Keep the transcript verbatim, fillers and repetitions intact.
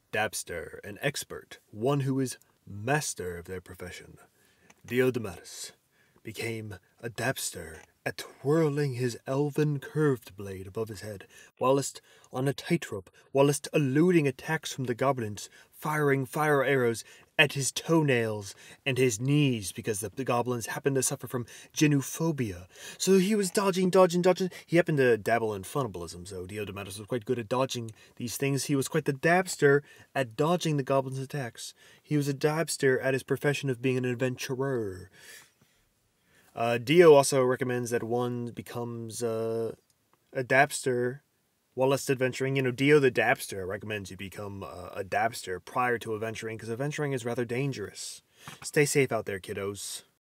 Dabster, an expert, one who is master of their profession. Diodametus became a dabster at twirling his elven curved blade above his head, whilst on a tightrope, whilst eluding attacks from the goblins, firing fire arrows at his toenails and his knees because the, the goblins happened to suffer from genophobia. So he was dodging, dodging, dodging. He happened to dabble in funnibalism, so Diodametus was quite good at dodging these things. He was quite the dabster at dodging the goblins' attacks. He was a dabster at his profession of being an adventurer. Uh, Dio also recommends that one becomes uh, a dabster whilst adventuring. You know, Dio the Dabster recommends you become uh, a dabster prior to adventuring, because adventuring is rather dangerous. Stay safe out there, kiddos.